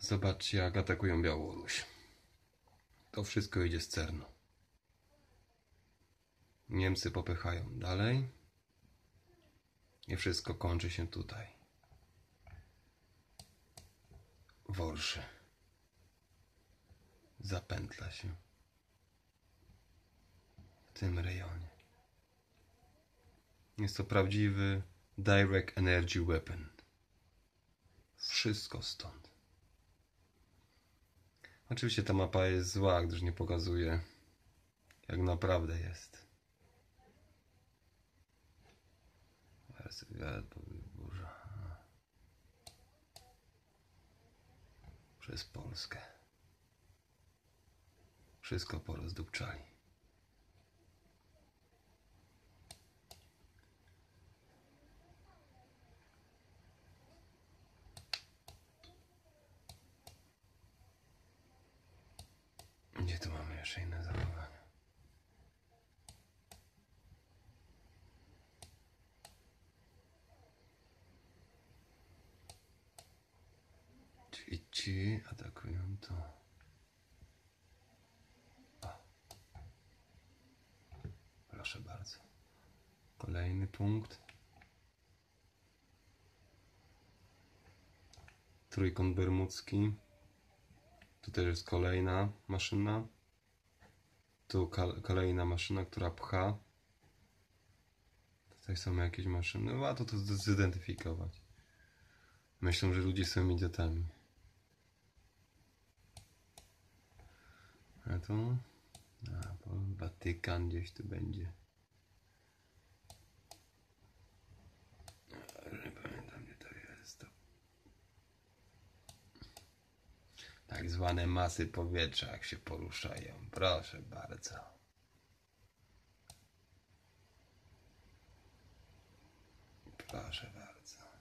Zobaczcie, jak atakują Białoruś. To wszystko idzie z CERN-u. Niemcy popychają dalej i wszystko kończy się tutaj, w Orszy. Zapętla się w tym rejonie. Jest to prawdziwy Direct Energy Weapon. Wszystko stąd. Oczywiście ta mapa jest zła, gdyż nie pokazuje, jak naprawdę jest. Burza. Przez Polskę. Wszystko porozdupczali. Gdzie tu mamy jeszcze inne zachowania? Ci atakują to. O. Proszę bardzo. Kolejny punkt. Trójkąt bermudzki. Tu też jest kolejna maszyna. Tu kolejna maszyna, która pcha. Tutaj są jakieś maszyny. Warto to zidentyfikować. Myślę, że ludzie są idiotami. A tu? Watykan gdzieś tu będzie. Nie pamiętam, gdzie to jest. Tak zwane masy powietrza, jak się poruszają. Proszę bardzo. Proszę bardzo.